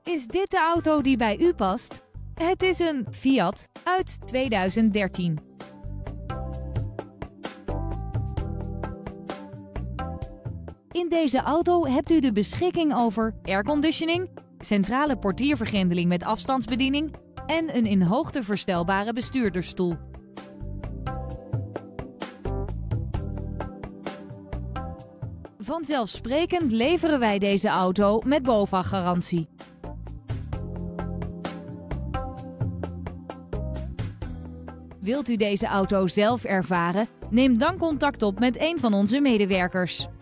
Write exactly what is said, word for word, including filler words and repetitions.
Is dit de auto die bij u past? Het is een Fiat uit tweeduizend dertien. In deze auto hebt u de beschikking over airconditioning, centrale portiervergrendeling met afstandsbediening en een in hoogte verstelbare bestuurdersstoel. Vanzelfsprekend leveren wij deze auto met BOVAG-garantie. Wilt u deze auto zelf ervaren? Neem dan contact op met een van onze medewerkers.